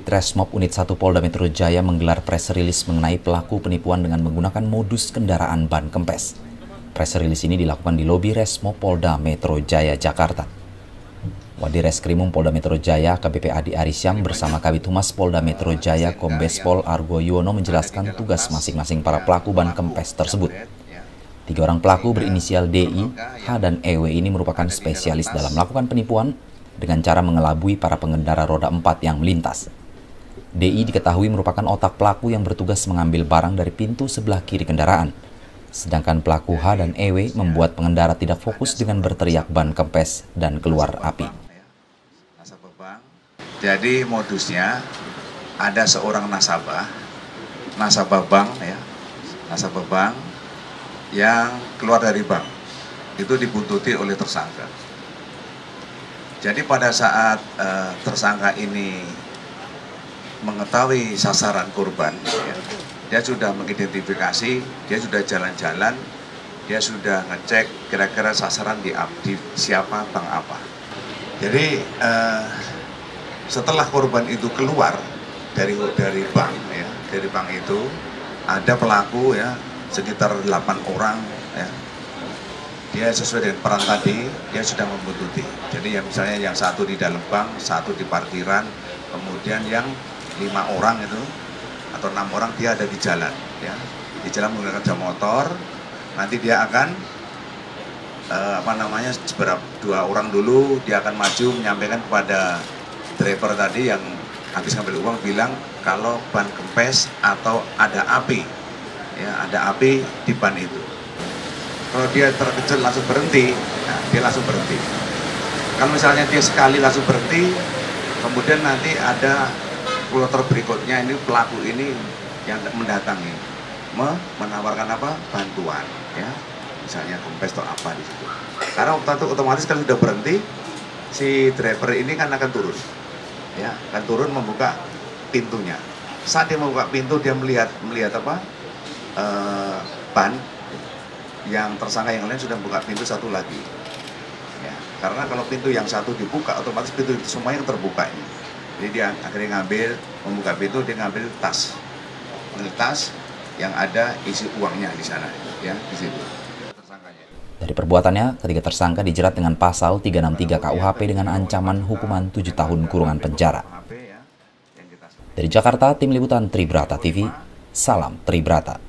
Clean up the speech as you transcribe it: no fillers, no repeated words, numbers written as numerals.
Resmob Unit 1 Polda Metro Jaya menggelar press release mengenai pelaku penipuan dengan menggunakan modus kendaraan ban kempes. Press release ini dilakukan di lobi Resmob Polda Metro Jaya, Jakarta. Wadireskrimum Polda Metro Jaya AKBP Adi Arisyam bersama Kabid Humas Polda Metro Jaya Kombes Pol Argo Yuwono menjelaskan tugas masing-masing para pelaku ban kempes tersebut. 3 orang pelaku berinisial DI, H, dan EW ini merupakan spesialis dalam melakukan penipuan dengan cara mengelabui para pengendara roda 4 yang melintas. DI diketahui merupakan otak pelaku yang bertugas mengambil barang dari pintu sebelah kiri kendaraan. Sedangkan pelaku H dan EW membuat pengendara tidak fokus dengan berteriak ban kempes dan keluar api. Jadi modusnya ada seorang nasabah bank yang keluar dari bank, itu dibuntuti oleh tersangka. Jadi pada saat tersangka ini mengetahui sasaran korban, dia sudah mengidentifikasi, dia sudah jalan-jalan, dia sudah ngecek kira-kira sasaran di siapa, bank apa. Jadi setelah korban itu keluar dari bank, dari bank itu ada pelaku sekitar 8 orang. Dia sesuai dengan peran tadi, dia sudah membuntuti. Jadi misalnya yang satu di dalam bank, satu di parkiran, kemudian yang 5 orang itu atau 6 orang dia ada di jalan, di jalan menggunakan sepeda motor. Nanti dia akan seberapa 2 orang dulu dia akan maju menyampaikan kepada driver tadi yang habis ngambil uang, bilang kalau ban kempes atau ada api, ada api di ban itu. Kalau dia terkejut langsung berhenti, dia langsung berhenti. Kalau misalnya dia sekali langsung berhenti, kemudian nanti ada kloter berikutnya, ini pelaku ini yang mendatangi, menawarkan bantuan, misalnya kempes atau apa di situ. Karena otomatis kalau sudah berhenti, si driver ini kan akan turun, akan turun membuka pintunya. Saat dia membuka pintu, dia melihat ban yang tersangka yang lain sudah buka pintu satu lagi. Karena kalau pintu yang satu dibuka, otomatis pintu itu semua yang terbuka ini. Jadi dia akhirnya membuka pintu, dia ngambil tas yang ada isi uangnya di sana, di situ. Dari perbuatannya, ketiga tersangka dijerat dengan pasal 363 KUHP dengan ancaman hukuman 7 tahun kurungan penjara. Dari Jakarta, Tim Liputan Tribrata TV, salam Tribrata.